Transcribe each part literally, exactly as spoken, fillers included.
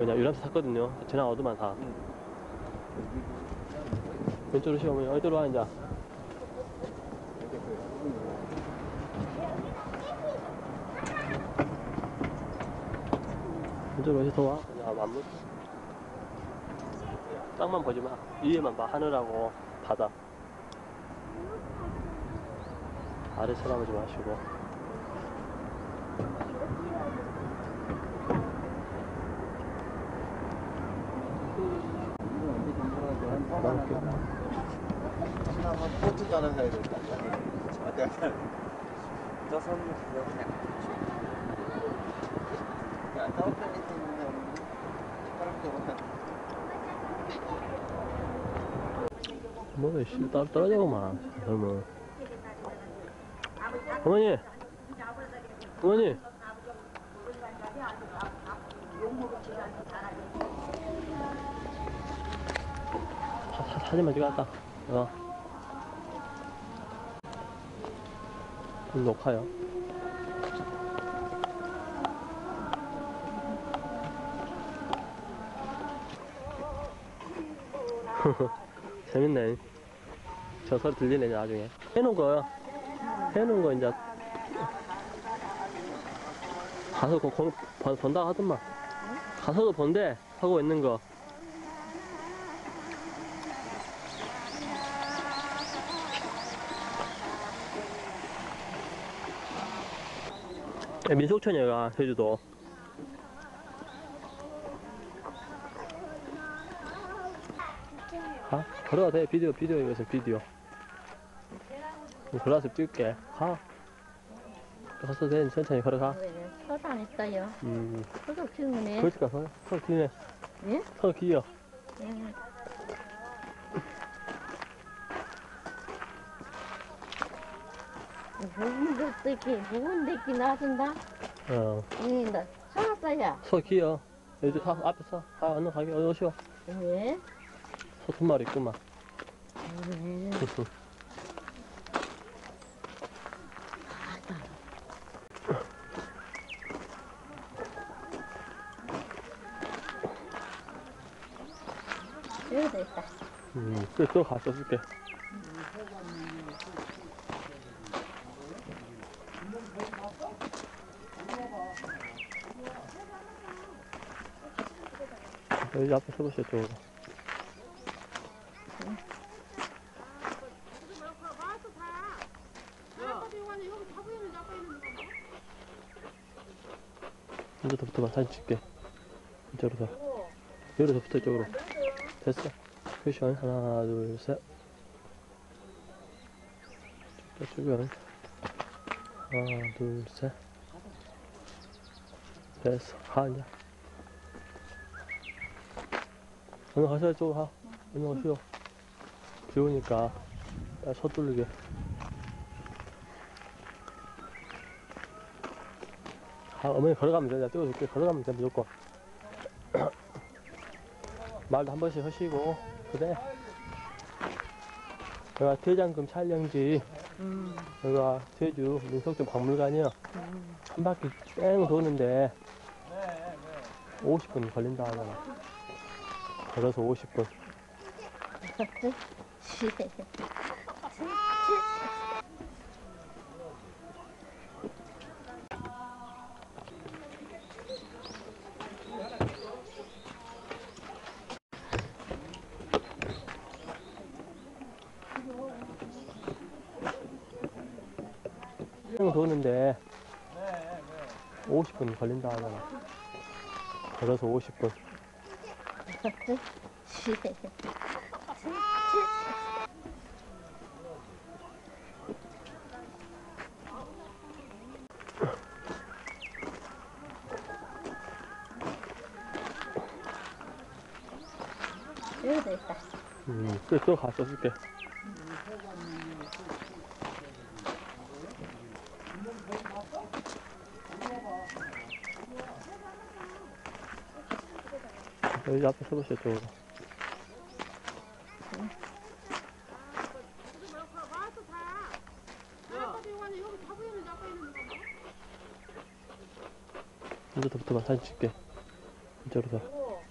그냥 유람차 탔거든요. 지나가 어두만 다. 응. 왼쪽으로 쉬어오면 어디로 와, 이제. 왼쪽으로 어디서 와? 그냥 만물. 땅만 보지 마. 위에만 봐. 하늘하고 바다. 아래 쳐다보지 마시고. 포트 가는 사이에 저 선물 그냥 야, 다운편에 있는 사람은 뭐야, 씨, 떨, 떨어져고만. 그러면. 어머니! 어머니! 사, 사, 사진만 찍어왔다. 어. 녹화요. 재밌네. 저 소리 들리네, 나중에. 해놓은 거요. 해놓은 거, 이제. 가서 거, 거, 번, 번다 하더만. 가서도 본대, 하고 있는 거. 민속촌이야, 제주도. 가? 걸어가도 돼. 비디오, 비디오, 이것은 비디오. 걸어가서 찍을게. 가. 가서 돼. 천천히 걸어가. 왜? 서도 안 했어요. 음. 서도 키우네. 그렇지까, 서, 서 기네. 예? 서 기어. 예. 무슨 데끼, 무슨 데끼 나선다? 어. 응, 나 살았어요. 서 기어. 여기 서, 앞에 서. 가, 얼른 가게. 어디 오시오. 왜? 서 두 마리 있구만. 왜? 여기 됐다. 음, 그래, 또 가서 쓸게. 여기 앞에 서보시오, 쪽으로. 이제부터 붙어봐, 사진 찍게. 이쪽으로 서. 여기로 더 붙어, 이쪽으로. 됐어. 쿠션, 하나, 둘, 셋. 쭉쭉, 하나, 둘, 셋. 됐어. 가, 이제. 오늘 가셔야 이쪽으로 가. 오늘 오시오. 비 오니까. 빨리 서둘르게. 아, 어머니 걸어가면 돼. 내가 찍어줄게. 걸어가면 돼, 무조건. 말도 한 번씩 하시고. 그래. 여기가 대장금 촬영지. 음. 여기가 제주 민속촌 박물관이요. 음. 한 바퀴 뺑 도는데 오십 분 걸린다 하잖아. 걸어서 오십 분. 뺑 도는데 오십 분 걸린다 하잖아. 걸어서 오십 분. 여기 됐다. 음, 그래, 또 가서 쓸게. 여기 앞에 서보시오, 쪽으로. 이제부터 붙어봐, 사진 찍게. 이쪽으로 서.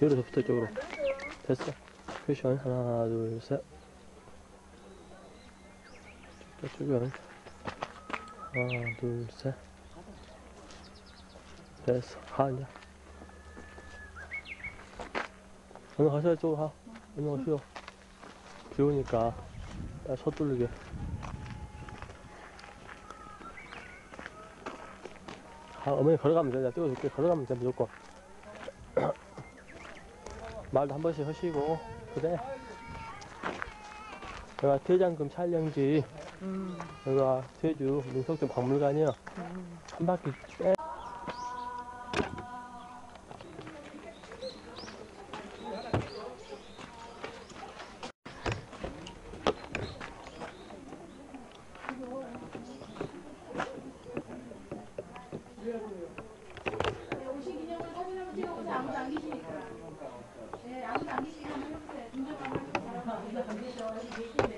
여기서 붙어 이쪽으로. 됐어. 쿠션 하나 둘 셋. 쭉쭉. 하나 둘 셋. 됐어. 가 이제. 얼른 가세요. 이쪽으로 가. 얼른 가시오. 비오니까 야, 서둘르게. 아, 어머니 걸어가면 돼. 내가 찍어줄게. 걸어가면 돼, 무조건. 말도 한 번씩 하시고. 그래. 여기가 대장금 촬영지. 음. 여기가 제주 민속촌 박물관이야. 음. 한 바퀴 빼. 오신 기념으로 사진 한번 찍어보세요. 아무도 안 계시니까. 네, 아무도 안 계시니까 한번 해보세요. 김정관 하시고.